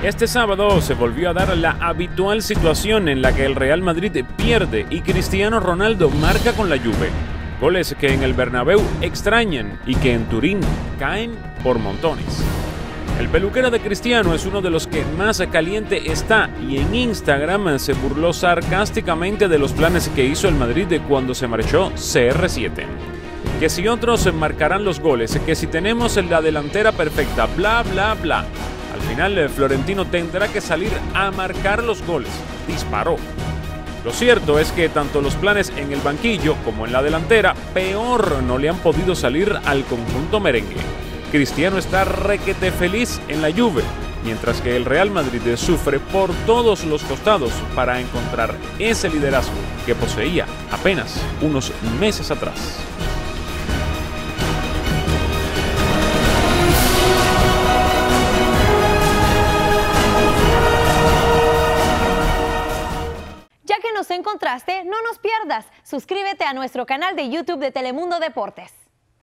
Este sábado se volvió a dar la habitual situación en la que el Real Madrid pierde y Cristiano Ronaldo marca con la Juve. Goles que en el Bernabéu extrañan y que en Turín caen por montones. El peluquero de Cristiano es uno de los que más caliente está y en Instagram se burló sarcásticamente de los planes que hizo el Madrid cuando se marchó CR7. Que si otros marcarán los goles, que si tenemos la delantera perfecta, bla bla bla. Al final Florentino tendrá que salir a marcar los goles. Disparó. Lo cierto es que tanto los planes en el banquillo como en la delantera, peor no le han podido salir al conjunto merengue. Cristiano está requete feliz en la Juve, mientras que el Real Madrid sufre por todos los costados para encontrar ese liderazgo que poseía apenas unos meses atrás. Ya que nos encontraste, no nos pierdas. Suscríbete a nuestro canal de YouTube de Telemundo Deportes.